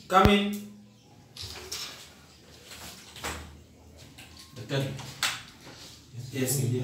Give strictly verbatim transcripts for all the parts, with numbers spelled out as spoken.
Come in. Daktari. Yes, ingia.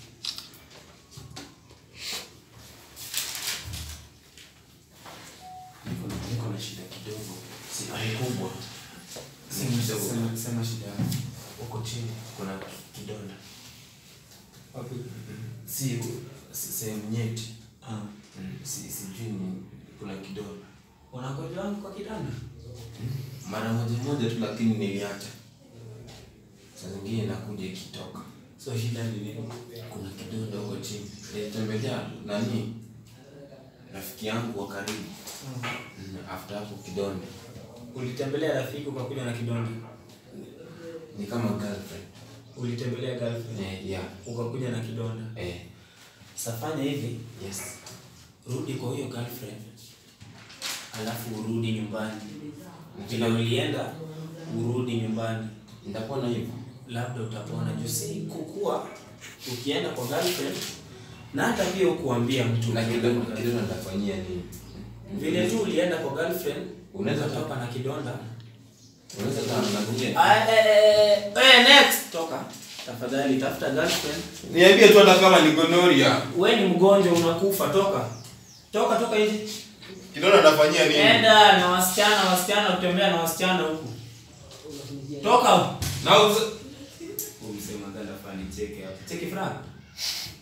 Niko na niko na shida kidogo. Si kubwa. Sema sema sema shida. Uko chini kuna kidonda. Wapi? Si sehemu nyeti. Ah, si sijui ni kuna kidonda. unakojoa kwa kitanda? Mara moja moja tu lakini niliacha. Saa zingine nakuja ikitoka. So shida ni nini? Kuna kidonda huko chini. Nilitembelea nani? Rafiki yangu wa karibu. Mm. After hapo kidonda. Ulitembelea rafiki ukakuja na kidonda? Ni kama girlfriend. Ulitembelea girlfriend? Eh, yeah. Ukakuja na kidonda? Eh. Safanya hivi. Yes. Rudi kwa hiyo girlfriend. Alafu urudi nyumbani. Vile ulienda urudi nyumbani. Nitapona hivyo. Labda utapona. Juu si kukua ukienda kwa girlfriend na hata pia ukuambia mtu na kidonda kidonda nitafanyia nini? Vile tu ulienda kwa girlfriend unaweza toka na kidonda. Unaweza kama nakuja. Eh eh next toka. Tafadhali tafuta girlfriend. Niambie tu hata kama ni gonorrhea. Wewe ni mgonjwa unakufa toka. Toka toka hivi. Kidonda nitafanyia nini? Enda na wasichana wasichana utembea na wasichana huko. Toka. Na Umsema ganda fani cheke hapo. Cheki frag.